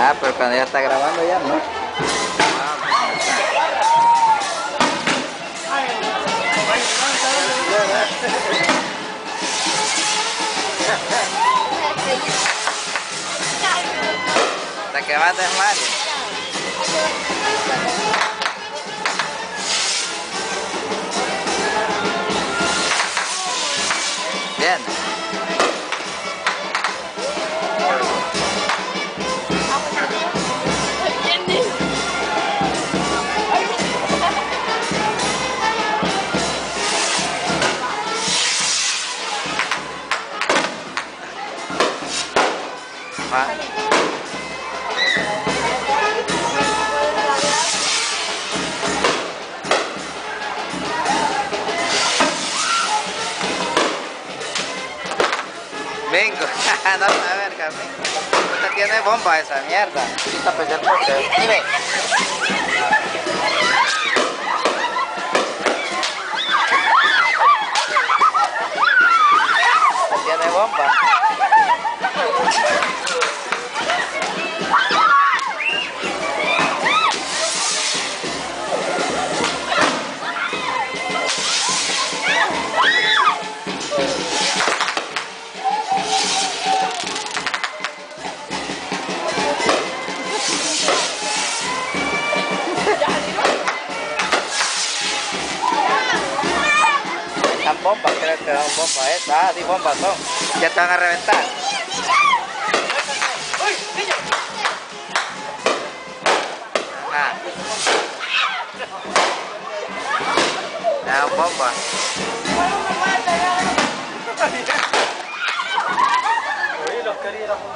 Ah, pero cuando ya está grabando ya, ¿no? Hasta que va a desmayar. Bien. Va. Bingo, no a ver, Carmen. Usted tiene bomba esa mierda. Quita pues el poste. Mire. Tiene bomba. Dan bombas, creo que dan bombas. Ah, sí, bombas son. Ya te van a reventar. Ajá. Dan bombas. Oye, los quería